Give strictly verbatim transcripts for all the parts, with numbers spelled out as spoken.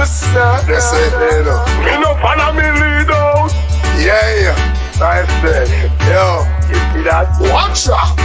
me say, they say they know. Me no follow me lead out. Yeah, yeah. I said, yo, you see that? Watch out!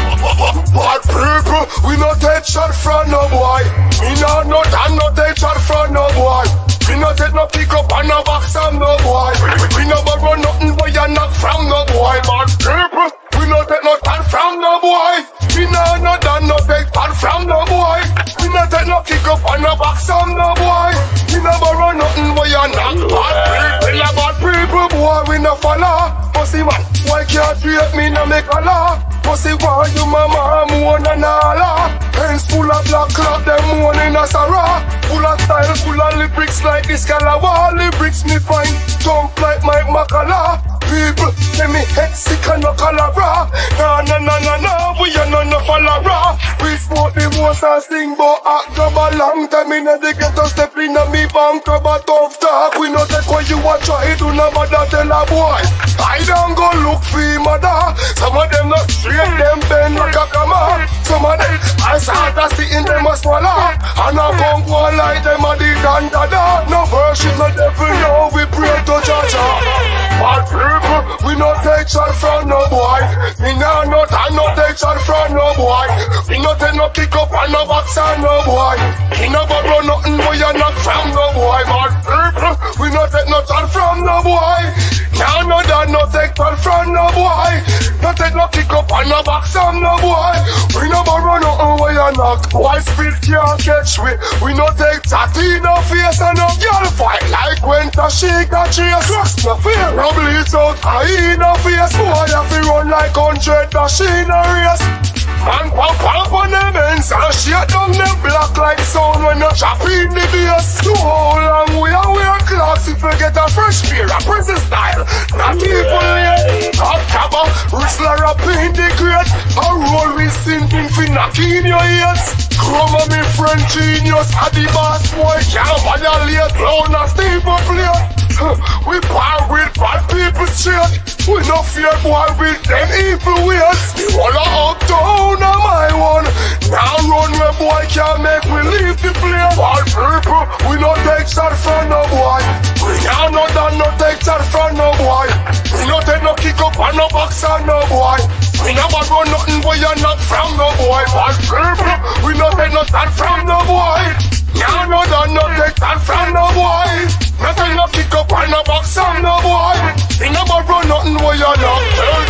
Bad people, we no take shot from no boy. Me no no and no take shot from no boy. We no take no pick up and no box from no boy. We no borrow nothing but you knock from no boy. Bad people, we no take no tan from no boy. We no no and no take tan from no boy. We no take no pick up and no box from no boy. We no borrow nothing but you knock. Bad people, bad people, boy, we no follow. Pussy man, why can't you hate me no make a law? Pussy why you mama moan and all. Hands full of black cloth, them moan in a sarah. Full of style, full of lyrics like this Calabar. Lyrics me fine, tongue like Mike Macala. People, let me head sick and no cholera. Nah, nah, nah, nah, nah, we are no no follower. We smoke the most and sing, but act job a long time. In the ghetto step in a me bank, about tough talk. We know that what you want try do no matter tell a boy. I don't go look for your mother. Some of them not straight, them bend like a camera. Some of them, I start to see in them a swallow. And I come go like them a the dandada. No worship, no devil, no, we pray to Jaja. Bad people, we no take shot from no boy. We no not and no take shot from no boy. We no take no pick up and no box on no boy. We no borrow nothing but you knock from no boy. Bad people, we no take no shot from no boy. Now no done no take shot from no boy. No take no pick up and no box on no boy. We no borrow nothing but you knock. Why speed can't catch we? We no take tatty no face and no girl fight like when Tashika chase. Trust no fear. Bleeds out, I in a face. Boy, have to run like hundred machine a race. Man, pop, pop on them ends and shake down them black like sound when you chop in the bass. Too long we are wear clocks if we get a fresh pair of prison style. Not people here, top cabba, Whistler up in the crate. A roll with sinking for knocking your ears. Chroma me friend genius, at the boss boy can't violate clown and steeple plate. We par with bad people straight. We no fear boy with them evil ways. We wanna uptown on my one. Now run where boy can't make we leave the place. Bad people, we no take shot from no boy. We now no done no take shot from no boy. We no take no kick up and no box on no boy. We never run nothing but you not from no boy. Bad people, we no take no shot from no boy. Now no done no take shot from no boy. Nothing no kick up and no box on no boy. We never run nothing where you not tell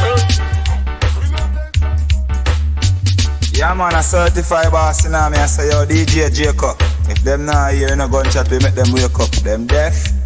them. Yeah man, a certified boss in me. I say yo D J Jacob. If them not here in a gunshot, we make them wake up. Them deaf.